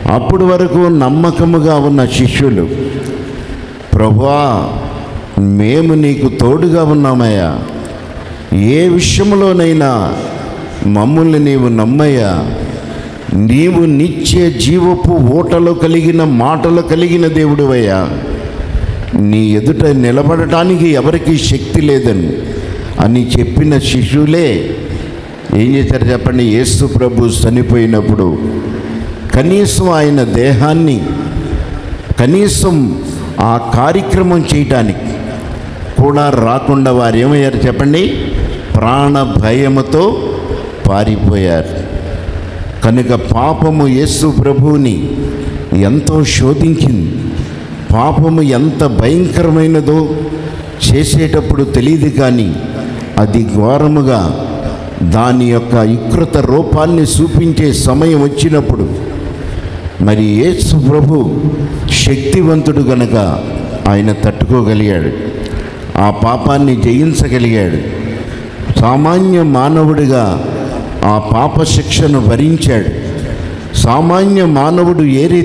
అప్పుడు వరకు నమ్మకముగా ఉన్న శిష్యులు, ప్రభువా మేము నీకు తోడుగా ఉన్నామయ్యా, ఏ విషయంలోనైనా మమ్మల్ని నీవు నమ్మయ్యా, నీవు నిత్య జీవపు ఓటలు కలిగిన మాటలు కలిగిన దేవుడివయ్యా, నీ ఎదుట నిలబడటానికి ఎవరికీ శక్తి లేదని అని చెప్పిన శిష్యులే ఏం చేశారు చెప్పండి? యేసు ప్రభు చనిపోయినప్పుడు కనీసం ఆయన దేహాన్ని కనీసం ఆ కార్యక్రమం చేయటానికి కూడా రాకుండా వారు ఏమయ్యారు చెప్పండి? ప్రాణ భయముతో పారిపోయారు. కనుక పాపము యేసు ప్రభువుని ఎంతో శోధించింది. పాపము ఎంత భయంకరమైనదో చేసేటప్పుడు తెలియదు, కానీ అది ఘోరముగా దాని యొక్క వికృత రూపాన్ని చూపించే సమయం వచ్చినప్పుడు మరి యేసు ప్రభు శక్తివంతుడు గనక ఆయన తట్టుకోగలిగాడు, ఆ పాపాన్ని జయించగలిగాడు. సామాన్య మానవుడిగా ఆ పాప శిక్షను భరించాడు. సామాన్య మానవుడు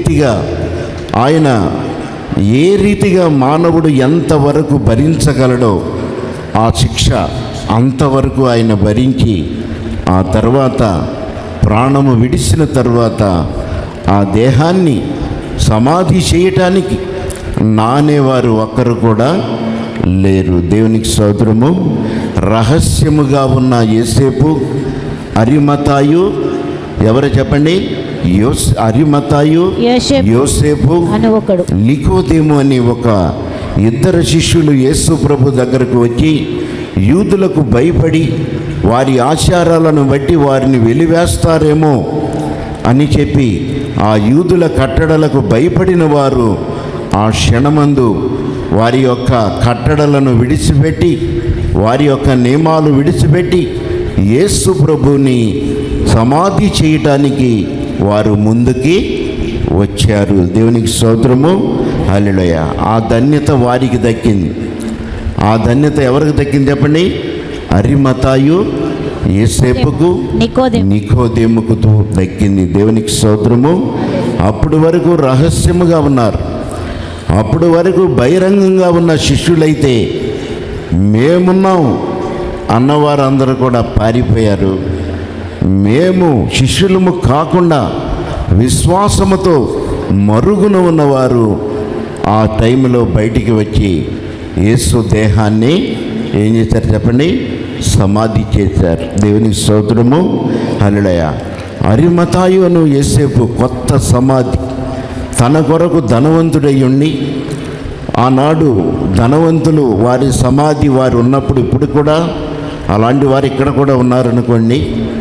ఏ రీతిగా మానవుడు ఎంతవరకు భరించగలడో ఆ శిక్ష అంతవరకు ఆయన భరించి ఆ తర్వాత ప్రాణము విడిచిన తర్వాత ఆ దేహాన్ని సమాధి చేయటానికి నానేవారు ఒక్కరు కూడా లేరు. దేవునికి స్తోత్రము. రహస్యముగా ఉన్న యోసేపు, అరిమతాయు, ఎవరు చెప్పండి? అరిమతాయు, యోసేపు, నికోదేము అని ఒక ఇద్దరు శిష్యులు యేసు ప్రభు దగ్గరకు వచ్చి యూదులకు భయపడి వారి ఆచారాలను బట్టి వారిని వెలివేస్తారేమో అని చెప్పి ఆ యూదుల కట్టడలకు భయపడిన వారు ఆ క్షణమందు వారి యొక్క కట్టడలను విడిచిపెట్టి, వారి యొక్క నియమాలు విడిచిపెట్టి యేసు ప్రభుని సమాధి చేయటానికి వారు ముందుకి వచ్చారు. దేవునికి స్తోత్రము. హల్లెలూయా. ఆ ధన్యత వారికి దక్కింది. ఆ ధన్యత ఎవరికి దక్కింది చెప్పండి? అరిమతాయు, యోసేపుకు, నికోదేముకు దక్కింది. దేవునికి స్తోత్రము. అప్పుడు వరకు రహస్యముగా ఉన్నారు. అప్పుడు వరకు బహిరంగంగా ఉన్న శిష్యులైతే మేమున్నాం అన్నవారందరూ కూడా పారిపోయారు. మేము శిష్యులము కాకుండా విశ్వాసముతో మరుగున ఉన్నవారు ఆ టైంలో బయటికి వచ్చి యేసు దేహాన్ని ఏం చేశారు చెప్పండి? సమాధి చేశారు. దేవునికి స్తోత్రము. హల్లెలూయా. అరిమతాయు అను యోసేపు కొత్త సమాధి తన కొరకు ధనవంతుడై ఉండి, ఆనాడు ధనవంతులు వారి సమాధి వారు ఉన్నప్పుడు ఇప్పుడు కూడా అలాంటి వారు ఇక్కడ కూడా ఉన్నారనుకోండి.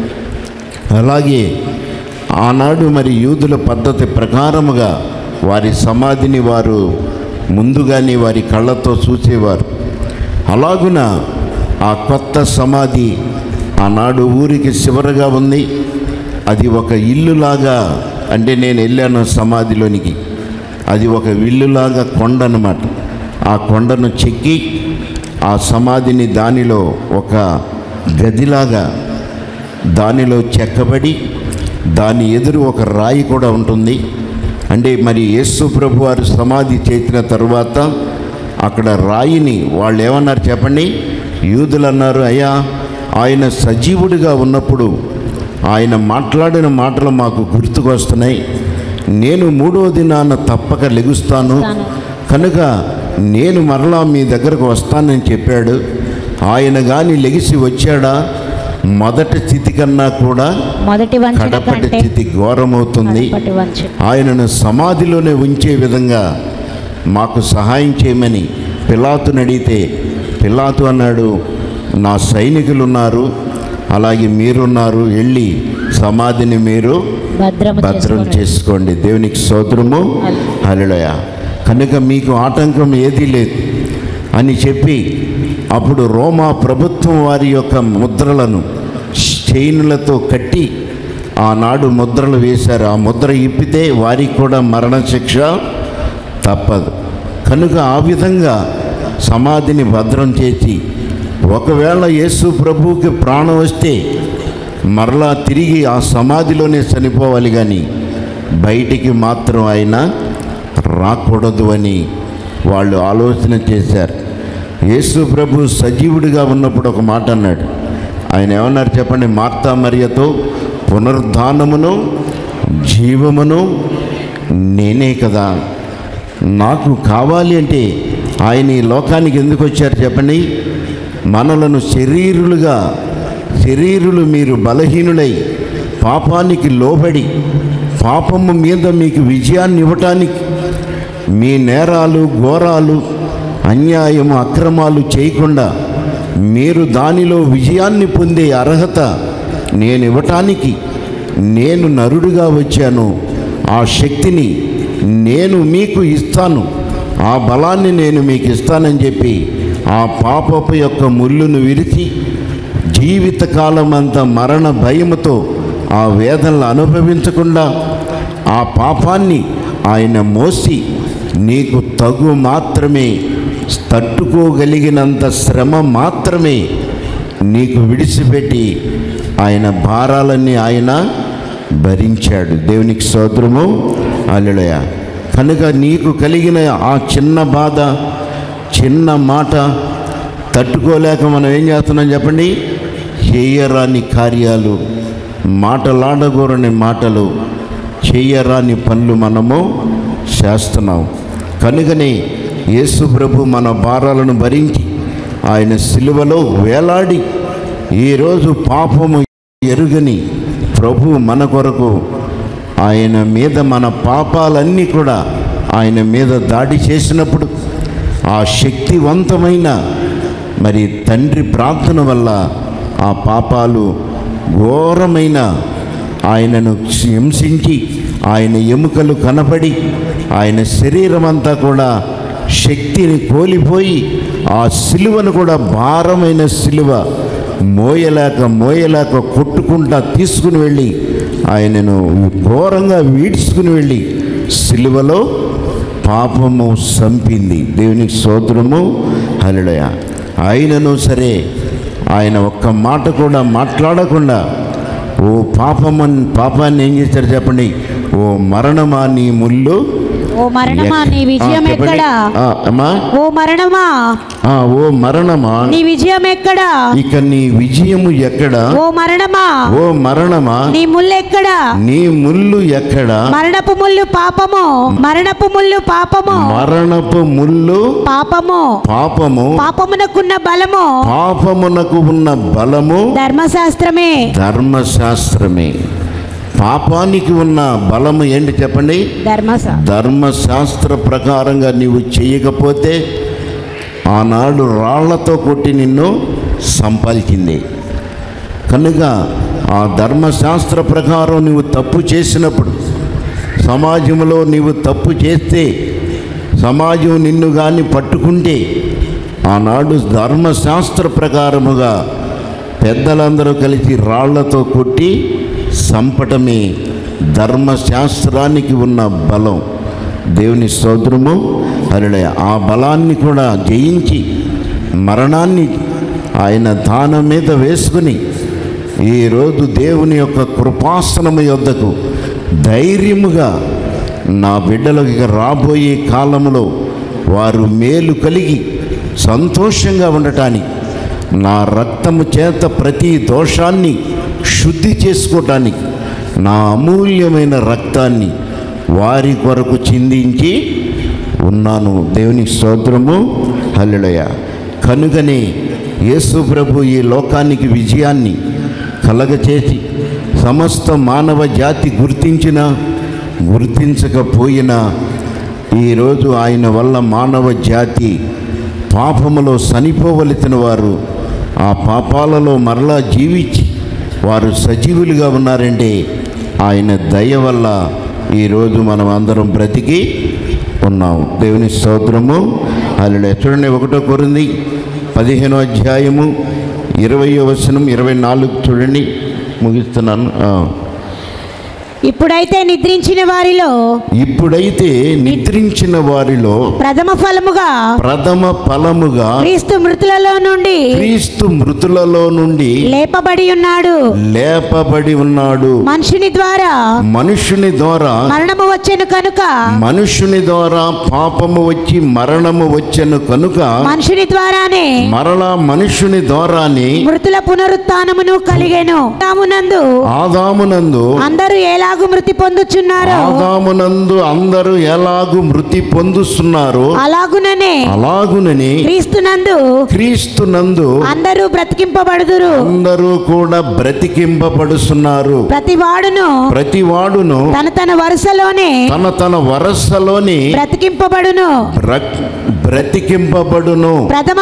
అలాగే ఆనాడు మరి యూదుల పద్ధతి ప్రకారముగా వారి సమాధిని వారు ముందుగానే వారి కళ్ళతో చూసేవారు. అలాగున ఆ కొత్త సమాధి ఆనాడు ఊరికి చివరగా ఉంది. అది ఒక ఇల్లులాగా, అంటే నేను వెళ్ళాను సమాధిలోనికి, అది ఒక ఇల్లులాగా కొండ అన్నమాట. ఆ కొండను చెక్కి ఆ సమాధిని దానిలో ఒక గదిలాగా దానిలో చెక్కబడి దాని ఎదురు ఒక రాయి కూడా ఉంటుంది. అంటే మరి యేసు ప్రభు వారు సమాధి చేసిన తరువాత అక్కడ రాయిని వాళ్ళు ఏమన్నారు చెప్పండి? యూదులు అన్నారు, అయ్యా ఆయన సజీవుడిగా ఉన్నప్పుడు ఆయన మాట్లాడిన మాటలు మాకు గుర్తుకొస్తున్నాయి. నేను 3వ దినాన తప్పక లెగుస్తాను, కనుక నేను మరలా మీ దగ్గరకు వస్తానని చెప్పాడు. ఆయన కానీ లెగిసి వచ్చాడా? మొదటి స్థితి కన్నా కూడా కడపటి స్థితి ఘోరమవుతుంది. ఆయనను సమాధిలోనే ఉంచే విధంగా మాకు సహాయం చేయమని పిలాతుని అడిగితే పిలాతు అన్నాడు, నా సైనికులు ఉన్నారు, అలాగే మీరున్నారు, వెళ్ళి సమాధిని మీరు భద్రం చేసుకోండి. దేవునికి స్తోత్రము. హల్లెలూయా. కనుక మీకు ఆటంకం ఏదీ లేదు అని చెప్పి అప్పుడు రోమా ప్రభుత్వం వారి యొక్క ముద్రలను చైనులతో కట్టి ఆనాడు ముద్రలు వేశారు. ఆ ముద్ర ఇప్పితే వారికి కూడా మరణశిక్ష తప్పదు. కనుక ఆ విధంగా సమాధిని భద్రం చేసి ఒకవేళ యేసు ప్రభువుకి ప్రాణం వస్తే మరలా తిరిగి ఆ సమాధిలోనే చనిపోవాలి, కానీ బయటికి మాత్రం ఆయన రాకూడదు అని వాళ్ళు ఆలోచన చేశారు. యేసు ప్రభు సజీవుడిగా ఉన్నప్పుడు ఒక మాట అన్నాడు. ఆయన ఏమన్నారు చెప్పండి? మార్తా మరియతో, పునరుద్ధానమును జీవమును నేనే కదా. నాకు కావాలి అంటే ఆయన ఈ లోకానికి ఎందుకు వచ్చారు చెప్పండి? మనలను శరీరులు మీరు బలహీనులై పాపానికి లోబడి పాపము మీద మీకు విజయాన్ని ఇవ్వటానికి, మీ నేరాలు ఘోరాలు అన్యాయము అక్రమాలు చేయకుండా మీరు దానిలో విజయాన్ని పొందే అర్హత నేను ఇవ్వటానికి నేను నరుడుగా వచ్చాను. ఆ శక్తిని నేను మీకు ఇస్తాను, ఆ బలాన్ని నేను మీకు ఇస్తానని చెప్పి ఆ పాపపు యొక్క ముళ్ళును విరిచి జీవితకాలం అంతా మరణ భయముతో ఆ వేదనలు అనుభవించకుండా ఆ పాపాన్ని ఆయన మోసి నీకు తగు మాత్రమే, తట్టుకోగలిగినంత శ్రమ మాత్రమే నీకు విడిచిపెట్టి ఆయన భారాలన్నీ ఆయన భరించాడు. దేవునికి స్తోత్రము, హల్లెలూయా. కనుక నీకు కలిగిన ఆ చిన్న బాధ, చిన్న మాట తట్టుకోలేక మనం ఏం చేస్తున్నాం చెప్పండి? చేయరాని కార్యాలు, మాటలాడగోరని మాటలు, చేయరాని పనులు మనము చేస్తున్నాం. కనుకనే యేసు ప్రభు మన భారాలను భరించి ఆయన సిలువలో వేలాడి ఈరోజు పాపము ఎరుగని ప్రభు మన కొరకు ఆయన మీద మన పాపాలన్నీ కూడా ఆయన మీద దాడి చేసినప్పుడు ఆ శక్తివంతమైన మరి తండ్రి ప్రార్థన వల్ల ఆ పాపాలు ఘోరమైన ఆయనను హింసించి ఆయన ఎముకలు కనపడి ఆయన శరీరం అంతా కూడా శక్తిని కోల్పోయి ఆ సిలువను కూడా భారమైన సిలువ మోయలేక కొట్టుకుంటా తీసుకుని వెళ్ళి ఆయనను ఘోరంగా వీడ్చుకుని వెళ్ళి సిలువలో పాపము సంపింది. దేవునికి స్తోత్రము, హల్లెలూయా. ఆయనను సరే ఆయన ఒక్క మాట కూడా మాట్లాడకుండా ఓ పాపాన్ని ఏం చేశారు చెప్పండి? ఓ మరణమా నీ ముళ్ళు, ఓ మరణమా నీ విజయం ఎక్కడా? ఓ మరణమా, ఓ మరణమా నీ విజయం ఎక్కడా? ఇక నీ విజయము ఎక్కడా? ఓ మరణమా నీ ముళ్ళు ఎక్కడా? నీ ముళ్ళు ఎక్కడా? మరణపు ముళ్ళు పాపము, మరణపు ముళ్ళు పాపము, మరణపు ముళ్ళు పాపము, పాపమునకున్న బలము, పాపమునకు ఉన్న బలము ధర్మశాస్త్రమే. పాపానికి ఉన్న బలము ఏంటి చెప్పండి? ధర్మశాస్త్ర ప్రకారంగా నీవు చేయకపోతే ఆనాడు రాళ్లతో కొట్టి నిన్ను సంపాల్చింది. కనుక ఆ ధర్మశాస్త్ర ప్రకారం నీవు తప్పు చేసినప్పుడు, సమాజంలో నీవు తప్పు చేస్తే, సమాజం నిన్ను కానీ పట్టుకుంటే ఆనాడు ధర్మశాస్త్ర ప్రకారముగా పెద్దలందరూ కలిసి రాళ్లతో కొట్టి సంపటమే ధర్మశాస్త్రానికి ఉన్న బలం. దేవుని స్తోత్రము, హల్లెలూయా. ఆ బలాన్ని కూడా జయించి మరణాన్ని ఆయన దానం మీద వేసుకుని ఈరోజు దేవుని యొక్క కృపాసనము యొద్దకు ధైర్యముగా నా బిడ్డలకు రాబోయే కాలంలో వారు మేలు కలిగి సంతోషంగా ఉండటానికి, నా రక్తము చేత ప్రతి దోషాన్ని శుద్ధి చేసుకోవటానికి నా అమూల్యమైన రక్తాన్ని వారి కొరకు చిందించి ఉన్నాను. దేవునికి స్తోత్రము, హల్లెలూయా. కనుకనే యేసు ప్రభు ఈ లోకానికి విజయాన్ని కలగచేసి సమస్త మానవ జాతి గుర్తించకపోయినా ఈరోజు ఆయన వల్ల మానవ జాతి పాపములో చనిపోవలసిన వారు ఆ పాపాలలో మరలా జీవించి వారు సజీవులుగా ఉన్నారంటే ఆయన దయ వల్ల ఈరోజు మనం అందరం బ్రతికి ఉన్నాం. దేవుని స్తోత్రము, హల్లెలూయా. చూడండి, 1 కొరింథీ 15వ అధ్యాయము 20వ వచనం 24 చూడండి, ముగిస్తున్నాను. ఇప్పుడైతే నిద్రించిన వారిలో ప్రథమ ఫలముగా క్రీస్తు మృతులలో నుండి లేపబడి ఉన్నాడు. మనుషుని ద్వారా మరణము వచ్చెను కనుక మనుషుని ద్వారా పాపము వచ్చి మరణము వచ్చెను కనుక మనుషుని ద్వారానే మృతుల పునరుత్థానమును కలిగెను. ఆదామునందు అందరూ ఎలాగు మృతి పొందుచున్నారో అలాగుననే క్రీస్తునందు అందరూ బ్రతికింపబడుదురు. అందరూ కూడా బ్రతికింపబడుతున్నారు. ప్రతివాడును తన వరుసలోనే బ్రతికింపబడును. ప్రథమ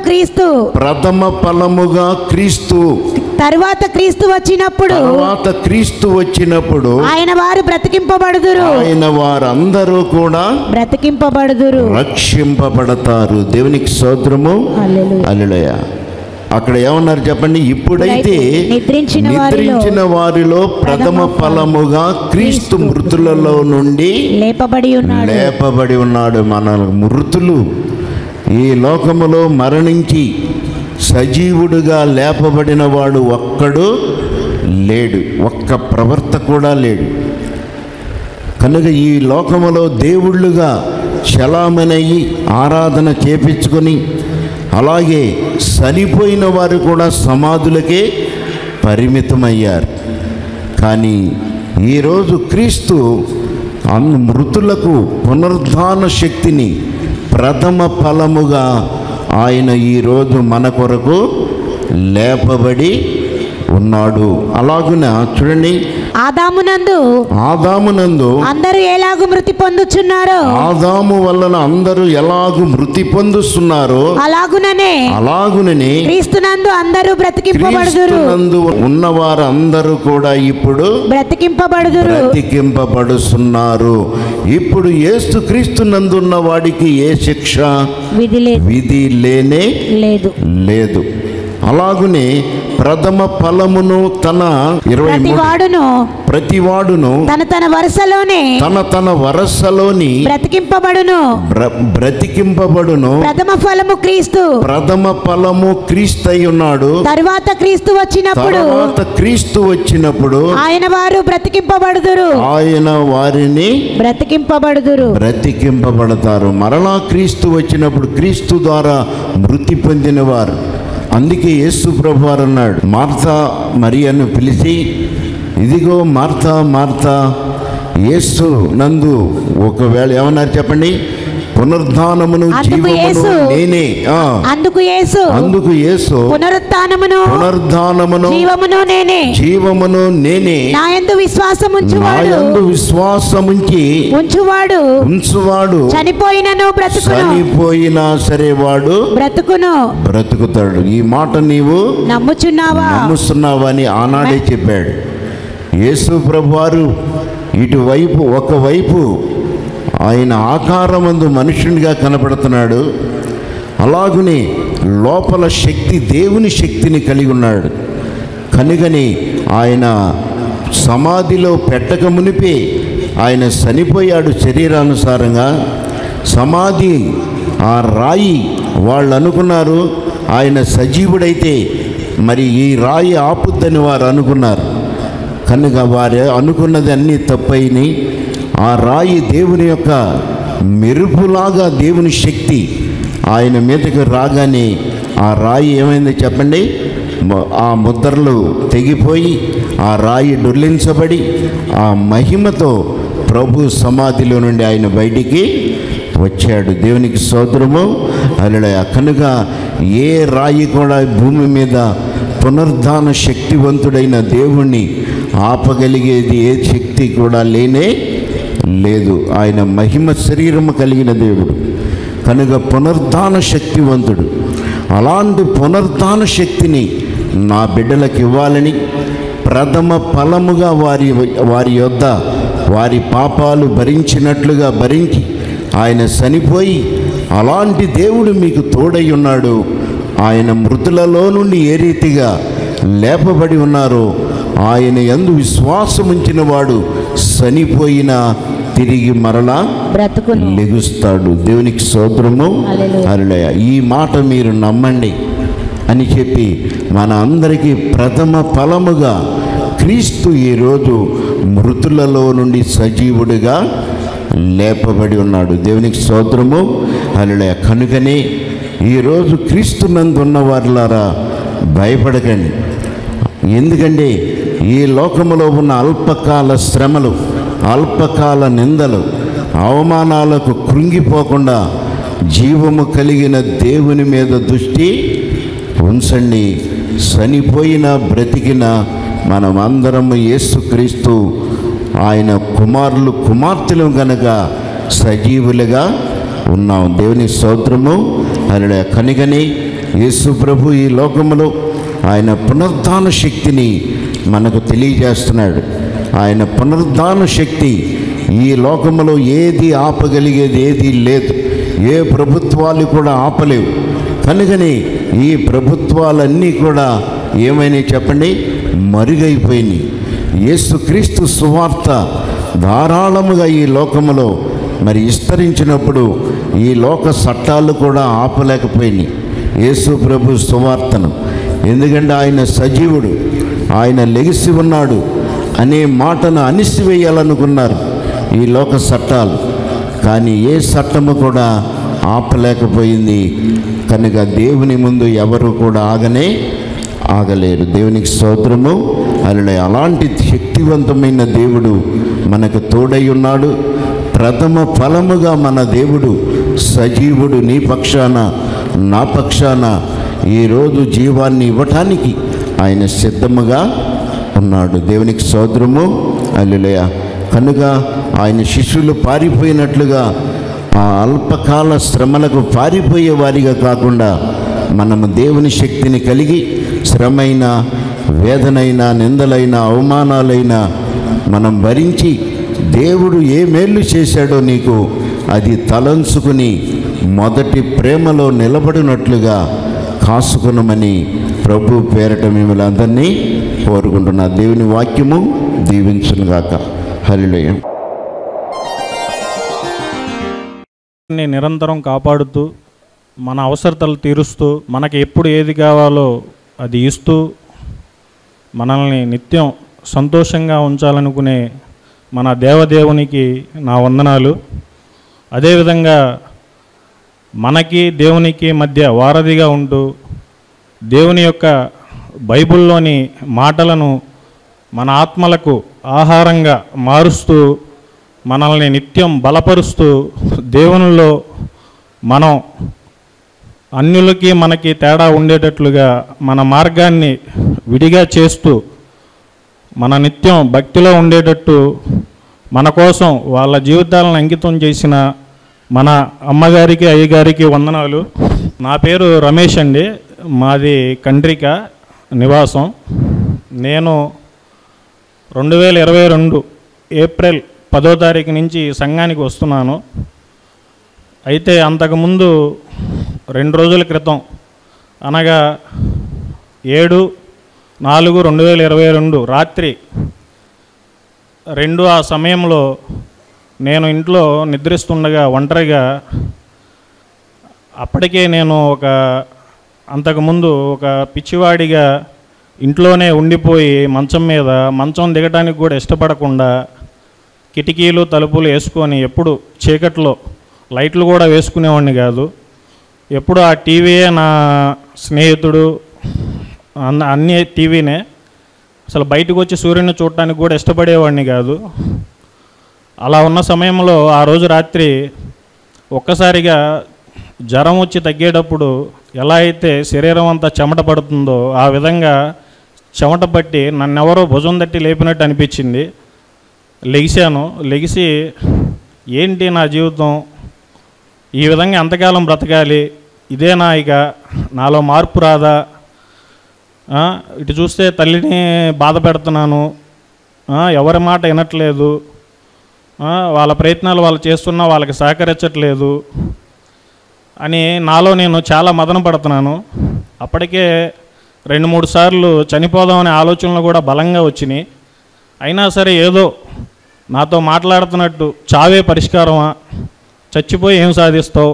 ఫలముగా క్రీస్తు. తరువాత క్రీస్తు వచ్చినప్పుడు ఆయన వారు బ్రతికింపబడుదురు. ఆయన వారందరూ కూడా బ్రతికింపబడుదురు, రక్షింపబడతారు. దేవునికి స్తోత్రము. హల్లెలూయా. అక్కడ ఏమన్నారు చెప్పండి? ఇప్పుడైతే నిద్రించిన వారిలో ప్రథమ ఫలముగా క్రీస్తు మృతులలో నుండి లేపబడి ఉన్నాడు. మన మృతులు ఈ లోకములో మరణించి సజీవుడుగా లేపబడిన వాడు ఒక్కడు లేడు, ఒక్క ప్రవర్త కూడా లేడు. కనుక ఈ లోకములో దేవుళ్ళుగా చలామణి ఆరాధన చేపించుకొని అలాగే చనిపోయిన వారు కూడా సమాధులకే పరిమితమయ్యారు. కానీ ఈరోజు క్రీస్తు మృతులకు పునరుద్ధాన శక్తిని ప్రథమ ఫలముగా ఆయన ఈరోజు మన కొరకు లేపబడి ఉన్నాడు. అలాగున చూడండి, ఆదామునందు అందరూ ఎలాగు మృతి పొందుచున్నారో, ఆదాము వలన అందరూ ఎలాగు మృతి పొందుతున్నారో అలాగుననే క్రీస్తునందు అందరూ బ్రతికింపబడుదురు. ఉన్నవారు అందరూ కూడా ఇప్పుడు బ్రతికింపబడుతున్నారు. ఇప్పుడు యేసు క్రీస్తునందున్న వాడికి ఏ శిక్ష విధి లేనే లేదు. అలాగునే ప్రథమ ఫలమును తన ప్రతివాడును తన వరసలోని బ్రతికింపబడును. ప్రథమ ఫలము క్రీస్తు అయి ఉన్నాడు. తరువాత క్రీస్తు వచ్చినప్పుడు ఆయన వారు బ్రతికింపబడుదురు. ఆయన వారిని బ్రతికింపబడతారు. మరలా క్రీస్తు వచ్చినప్పుడు క్రీస్తు ద్వారా మృతి పొందిన వారు. అందుకే యేసు ప్రభువారు అన్నాడు, మార్తా మరియను పిలిచి, ఇదిగో మార్తా మార్తా, యేసు నందు ఒకవేళ ఏమన్నారు చెప్పండి? పునరుద్ధానమును జీవమును నేనే. అందుకు యేసు పునరుద్ధానమును జీవమును నేనే. నాయందు విశ్వాసముంచి ఉంచువాడు చనిపోయినా సరే వాడు బ్రతుకుతాడు. ఈ మాట నీవు నమ్ముచున్నావా అని ఆనాడే చెప్పాడు యేసు ప్రభువారు. ఇటువైపు ఒకవైపు ఆయన ఆకారమందు మనుషునిగా కనపడుతున్నాడు, అలాగునే లోపల శక్తి దేవుని శక్తిని కలిగి ఉన్నాడు. కనుకని ఆయన సమాధిలో పెట్టక మునిపే ఆయన చనిపోయాడు శరీరానుసారంగా. సమాధి ఆ రాయి వాళ్ళు అనుకున్నారు ఆయన సజీవుడైతే మరి ఈ రాయి ఆపుద్దని వారు అనుకున్నారు. కనుక వారు అనుకున్నది అన్నీ తప్పైనాయి. ఆ రాయి దేవుని యొక్క మెరుపులాగా దేవుని శక్తి ఆయన మీదకి రాగానే ఆ రాయి ఏమైందో చెప్పండి? ఆ ముద్రలు తెగిపోయి ఆ రాయి డొర్లించబడి ఆ మహిమతో ప్రభు సమాధిలో నుండి ఆయన బయటికి వచ్చాడు. దేవునికి స్తోత్రము. హల్లెలూయా. కనుక ఏ రాయి కూడా భూమి మీద పునరుద్ధాన శక్తివంతుడైన దేవుణ్ణి ఆపగలిగేది ఏ శక్తి కూడా లేనే లేదు. ఆయన మహిమ శరీరము కలిగిన దేవుడు కనుక పునరుద్ధాన శక్తివంతుడు. అలాంటి పునరుద్ధాన శక్తిని నా బిడ్డలకు ఇవ్వాలని ప్రథమ ఫలముగా వారి యొద్ద వారి పాపాలు భరించినట్లుగా భరించి ఆయన చనిపోయి అలాంటి దేవుడు మీకు తోడై ఉన్నాడు. ఆయన మృతులలో నుండి ఏ రీతిగా లేపబడి ఉన్నారో ఆయన యందు విశ్వాసముంచిన వాడు చనిపోయినా తిరిగి మరలా బ్రతుకును లెగుస్తాడు. దేవునికి స్తోత్రము. హల్లెలూయా. ఈ మాట మీరు నమ్మండి అని చెప్పి మన అందరికీ ప్రథమ ఫలముగా క్రీస్తు ఈరోజు మృతులలో నుండి సజీవుడిగా లేపబడి ఉన్నాడు. దేవునికి స్తోత్రము. హల్లెలూయా. కనుకనే ఈరోజు క్రీస్తునందు ఉన్న వారులారా భయపడకండి. ఎందుకంటే ఈ లోకములో ఉన్న అల్పకాల శ్రమలు, అల్పకాల నిందలు, అవమానాలకు కృంగిపోకుండా జీవము కలిగిన దేవుని మీద దృష్టి ఉంచండి. చనిపోయిన బ్రతికిన మనమందరము యేసుక్రీస్తు ఆయన కుమారులు కుమార్తెలు గనక సజీవులుగా ఉన్నాం. దేవుని స్తోత్రము. హల్లెలూయా. కనుకనే యేసు ప్రభు ఈ లోకములో ఆయన పునరుద్ధాన శక్తిని మనకు తెలియజేస్తున్నాడు. ఆయన పునరుద్ధాన శక్తి ఈ లోకములో ఏది ఆపగలిగేది ఏది లేదు. ఏ ప్రభుత్వాలు కూడా ఆపలేవు. కనుకని ఈ ప్రభుత్వాలన్నీ కూడా ఏమైనా చెప్పండి, మరుగైపోయినాయి. యేసుక్రీస్తు సువార్త ధారాళముగా ఈ లోకములో మరి విస్తరించినప్పుడు ఈ లోక చట్టాలు కూడా ఆపలేకపోయినాయి యేసు ప్రభు సువార్తను. ఎందుకంటే ఆయన సజీవుడు, ఆయన లెగిసి ఉన్నాడు అనే మాటను అణిసివేయాలనుకున్నారు ఈ లోక చట్టాలు. కానీ ఏ చట్టము కూడా ఆపలేకపోయింది. కనుక దేవుని ముందు ఎవరు కూడా ఆగలేరు. దేవునికి స్తోత్రము. హల్లెలూయా. అలాంటి శక్తివంతమైన దేవుడు మనకు తోడై ఉన్నాడు. ప్రథమ ఫలముగా మన దేవుడు సజీవుడు నీ పక్షాన నా పక్షాన ఈరోజు జీవాన్ని ఇవ్వటానికి ఆయన సిద్ధముగా ఉన్నాడు. దేవునికి స్తోత్రము. హల్లెలూయా. కనుక ఆయన శిష్యులు పారిపోయినట్లుగా ఆ అల్పకాల శ్రమలకు పారిపోయే వారిగా కాకుండా మనము దేవుని శక్తిని కలిగి శ్రమైన, వేదనైనా, నిందలైనా, అవమానాలైనా మనం భరించి దేవుడు ఏ మేలు చేశాడో నీకు అది తలంచుకుని మొదటి ప్రేమలో నిలబడినట్లుగా కాసుకునమని ప్రభు పేరట మిమ్మల్ని అందరినీ కోరుకుంటున్నా. దేవుని వాక్యము దీవించునుగాక. హల్లెలూయా. నిరంతరం కాపాడుతూ మన అవసరతలు తీరుస్తూ మనకి ఎప్పుడు ఏది కావాలో అది ఇస్తూ మనల్ని నిత్యం సంతోషంగా ఉంచాలనుకునే మన దేవదేవునికి నా వందనాలు. అదేవిధంగా మనకి దేవునికి మధ్య వారధిగా ఉంటూ దేవుని యొక్క బైబిల్లోని మాటలను మన ఆత్మలకు ఆహారంగా మారుస్తూ మనల్ని నిత్యం బలపరుస్తూ దేవునిలో మనం అన్యులకి మనకి తేడా ఉండేటట్లుగా మన మార్గాన్ని విడిగా చేస్తూ మన నిత్యం భక్తిలో ఉండేటట్టు మన కోసం వాళ్ళ జీవితాలను అంకితం చేసిన మన అమ్మగారికి, అయ్యగారికి వందనాలు. నా పేరు రమేష్ అండి. మాది కండ్రిక నివాసం. నేను 2022 ఏప్రిల్ 10వ తారీఖు నుంచి సంఘానికి వస్తున్నాను. అయితే అంతకుముందు 2 రోజుల క్రితం అనగా 7/4/2022 రాత్రి 2 ఆ సమయంలో నేను ఇంట్లో నిద్రిస్తుండగా ఒంటరిగా, అప్పటికే నేను అంతకుముందు ఒక పిచ్చివాడిగా ఇంట్లోనే ఉండిపోయి మంచం దిగటానికి కూడా ఇష్టపడకుండా కిటికీలు తలుపులు వేసుకొని ఎప్పుడు చీకట్లో లైట్లు కూడా వేసుకునేవాడిని కాదు. ఎప్పుడు ఆ టీవీయే నా స్నేహితుడు, అన్నీ టీవీనే. అసలు బయటకు వచ్చి సూర్యుని చూడటానికి కూడా ఇష్టపడేవాడిని కాదు. అలా ఉన్న సమయంలో ఆ రోజు రాత్రి ఒక్కసారిగా జ్వరం వచ్చి తగ్గేటప్పుడు ఎలా అయితే శరీరం అంతా చెమట పడుతుందో ఆ విధంగా చెమట పట్టి నన్నెవరో భుజం తట్టి లేపినట్టు అనిపించింది. లెగిసి ఏంటి నా జీవితం, ఈ విధంగా ఎంతకాలం బ్రతకాలి, ఇదేనా ఇక, నాలో మార్పు రాదా, ఇటు చూస్తే తల్లిని బాధ పెడుతున్నాను, ఎవరి మాట వినట్లేదు, వాళ్ళ ప్రయత్నాలు వాళ్ళు చేస్తున్నా వాళ్ళకి సహకరించట్లేదు అని నాలో నేను చాలా మదన పడుతున్నాను. అప్పటికే 2-3 సార్లు చనిపోదామనే ఆలోచనలు కూడా బలంగా వచ్చినాయి. అయినా సరే ఏదో నాతో మాట్లాడుతున్నట్టు, చావే పరిష్కారమా, చచ్చిపోయి ఏం సాధిస్తావు,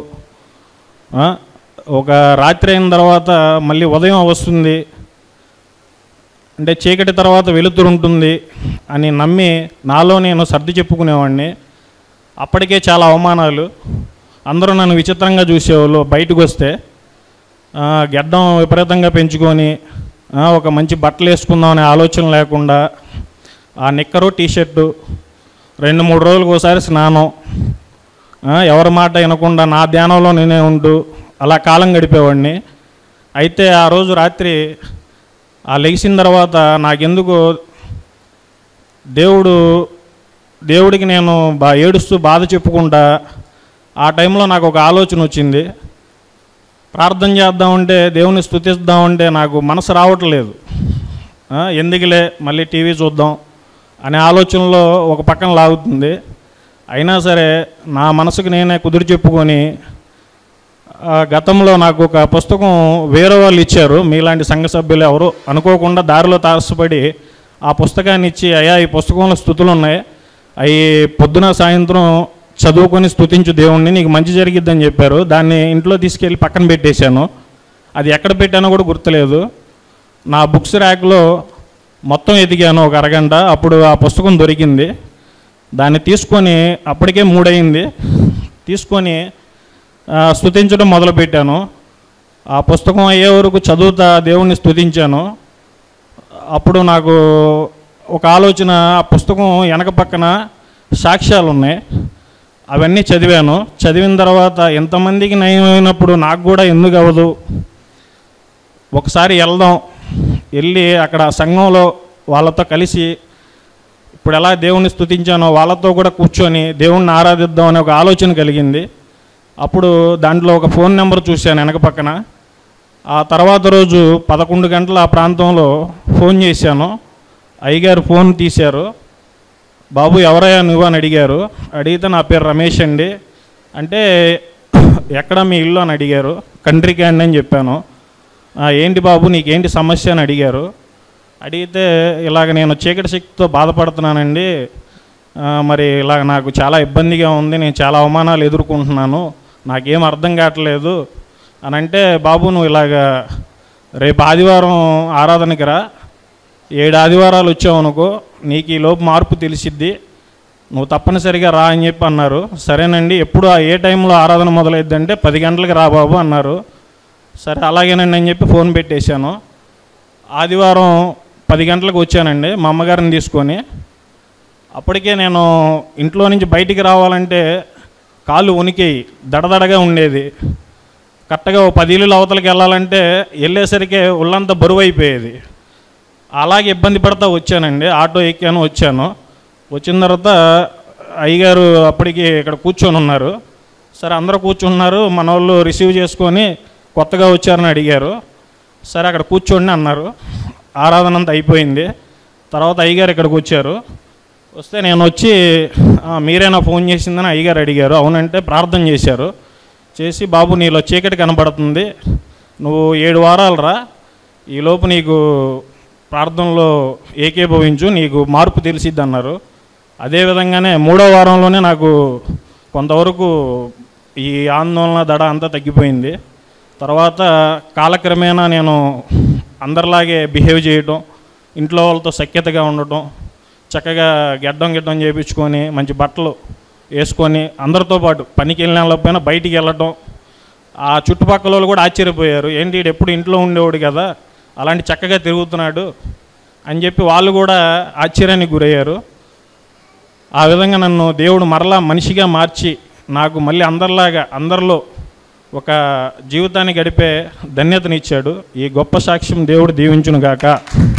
ఒక రాత్రి అయిన తర్వాత మళ్ళీ ఉదయం వస్తుంది అంటే చీకటి తర్వాత వెలుతురు ఉంటుంది అని నమ్మి నాలో నేను సర్ది చెప్పుకునేవాడిని. అప్పటికే చాలా అవమానాలు, అందరూ నన్ను విచిత్రంగా చూసేవాళ్ళు. బయటకు వస్తే గెడ్డం విపరీతంగా పెంచుకొని ఒక మంచి బట్టలు వేసుకుందాం అనే ఆలోచన లేకుండా ఆ నిక్కరు టీషర్టు 2-3 రోజులకు ఒకసారి స్నానం, ఎవరి మాట వినకుండా నా ధ్యానంలో నేనే ఉంటూ అలా కాలం గడిపేవాడిని. అయితే ఆ రోజు రాత్రి లెగిసిన తర్వాత నాకెందుకు దేవుడికి నేను ఏడుస్తూ బాధ చెప్పుకుంటా ఆ టైంలో నాకు ఒక ఆలోచన వచ్చింది. ప్రార్థన చేద్దామంటే, దేవుని స్తుతిద్దామంటే నాకు మనసు రావట్లేదు. ఎందుకులే మళ్ళీ టీవీ చూద్దాం అనే ఆలోచనలో ఒక పక్కన లాగుతుంది. అయినా సరే నా మనసుకు నేనే కుదిరి చెప్పుకొని గతంలో నాకు ఒక పుస్తకం వేరే వాళ్ళు ఇచ్చారు, మీలాంటి సంఘ సభ్యులు ఎవరు అనుకోకుండా దారిలో తారసపడి ఆ పుస్తకాన్ని ఇచ్చి, అయ్యా ఈ పుస్తకంలో స్తుతులు ఉన్నాయి, అవి పొద్దున సాయంత్రం చదువుకొని స్తుతించు దేవుణ్ణి, నీకు మంచి జరిగిద్దని చెప్పారు. దాన్ని ఇంట్లో తీసుకెళ్ళి పక్కన పెట్టేశాను. అది ఎక్కడ పెట్టానో కూడా గుర్తులేదు. నా బుక్స్ ర్యాక్లో మొత్తం ఎదిగాను ఒక అరగంట, అప్పుడు ఆ పుస్తకం దొరికింది. దాన్ని తీసుకొని అప్పటికే 3 అయింది, తీసుకొని స్తుతించడం మొదలుపెట్టాను. ఆ పుస్తకం అయ్యే వరకు చదువుతా దేవుణ్ణి స్తుతించాను. అప్పుడు నాకు ఒక ఆలోచన, ఆ పుస్తకం వెనక పక్కన సాక్ష్యాలు ఉన్నాయి, అవన్నీ చదివాను. చదివిన తర్వాత ఎంతమందికి నయమైనప్పుడు నాకు కూడా ఎందుకు అవ్వదు, ఒకసారి వెళ్దాం, వెళ్ళి అక్కడ సంఘంలో వాళ్ళతో కలిసి ఇప్పుడు ఎలా దేవుణ్ణి స్తుతించానో వాళ్ళతో కూడా కూర్చొని దేవుణ్ణి ఆరాధిద్దాం అనే ఒక ఆలోచన కలిగింది. అప్పుడు దాంట్లో ఒక ఫోన్ నెంబర్ చూశాను వెనక పక్కన. ఆ తర్వాత రోజు 11 గంటల ఆ ప్రాంతంలో ఫోన్ చేశాను. అయ్యగారు ఫోన్ తీశారు. బాబు ఎవరయ్యా నువ్వు అని అడిగారు. అడిగితే నా పేరు రమేష్ అండి అంటే, ఎక్కడ మీ ఇల్లు అని అడిగారు. కంట్రీ క్యాండ్ అని చెప్పాను. ఏంటి బాబు నీకేంటి సమస్య అని అడిగారు. అడిగితే ఇలాగ నేను చీకటి శక్తితో బాధపడుతున్నానండి, మరి ఇలాగ నాకు చాలా ఇబ్బందిగా ఉంది, నేను చాలా అవమానాలు ఎదుర్కొంటున్నాను, నాకేం అర్థం కావట్లేదు అని అంటే, బాబు నువ్వు ఇలాగ రేపు ఆదివారం ఆరాధనకి రా, 7 ఆదివారాలు వచ్చావు అనుకో, నీకు ఈ లోపు మార్పు తెలిసిద్ది, నువ్వు తప్పనిసరిగా రా అని చెప్పి అన్నారు. సరేనండి, ఎప్పుడు ఏ టైంలో ఆరాధన మొదలైద్దంటే 10 గంటలకు రా బాబు అన్నారు. సరే అలాగేనండి అని చెప్పి ఫోన్ పెట్టేశాను. ఆదివారం 10 గంటలకు వచ్చానండి మా అమ్మగారిని తీసుకొని. అప్పటికే నేను ఇంట్లో నుంచి బయటికి రావాలంటే కాళ్ళు వణికేయి, దడదడగా ఉండేది. కరెక్ట్గా 10 ఇళ్ళు అవతలకి వెళ్ళాలంటే వెళ్ళేసరికి ఒళ్ళంతా బరువు అయిపోయేది. అలాగే ఇబ్బంది పడతా వచ్చానండి. ఆటో ఎక్కాను, వచ్చాను. వచ్చిన తర్వాత అయ్యగారు అప్పటికి ఇక్కడ కూర్చొని ఉన్నారు. సరే అందరూ కూర్చున్నారు, మన వాళ్ళు రిసీవ్ చేసుకొని కొత్తగా వచ్చారని అడిగారు. సరే అక్కడ కూర్చోండి అన్నారు. ఆరాధన అంతా అయిపోయింది. తర్వాత అయ్యగారు ఇక్కడికి వచ్చారు. వస్తే నేను వచ్చి మీరేనా ఫోన్ చేసిందని అయ్యగారు అడిగారు. అవునంటే ప్రార్థన చేశారు. చేసి బాబు నీలో చీకటి కనబడుతుంది, నువ్వు 7 వారాలు రా, ఈలోపు నీకు ప్రార్థనలో ఏకీభవించు, నీకు మార్పు తెలిసిద్ది అన్నారు. అదేవిధంగానే 3వ వారంలోనే నాకు కొంతవరకు ఈ ఆందోళన దడ అంతా తగ్గిపోయింది. తర్వాత కాలక్రమేణా నేను అందరిలాగే బిహేవ్ చేయటం, ఇంట్లో వాళ్ళతో సఖ్యతగా ఉండటం, చక్కగా గెడ్డం చేయించుకొని మంచి బట్టలు వేసుకొని అందరితో పాటు పనికి వెళ్ళిన బయటికి వెళ్ళటం. ఆ చుట్టుపక్కల వాళ్ళు కూడా ఆశ్చర్యపోయారు, ఏంటి ఎప్పుడు ఇంట్లో ఉండేవాడు కదా, అలాంటి చక్కగా తిరుగుతున్నాడు అని చెప్పి వాళ్ళు కూడా ఆశ్చర్యానికి గురయ్యారు. ఆ విధంగా నన్ను దేవుడు మరలా మనిషిగా మార్చి నాకు మళ్ళీ అందరిలో ఒక జీవితాన్ని గడిపే ధన్యతనిచ్చాడు. ఈ గొప్ప సాక్ష్యం దేవుడు దీవించును గాక.